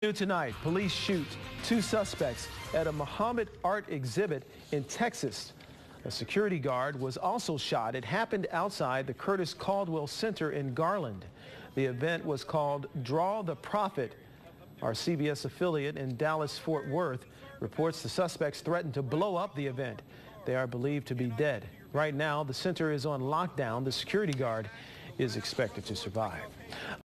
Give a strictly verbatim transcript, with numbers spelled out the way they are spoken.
Tonight, police shoot two suspects at a Muhammad art exhibit in Texas. A security guard was also shot. It happened outside the Curtis Caldwell Center in Garland. The event was called Draw the Prophet. Our C B S affiliate in Dallas-Fort Worth reports the suspects threatened to blow up the event. They are believed to be dead. Right now, the center is on lockdown. The security guard is expected to survive.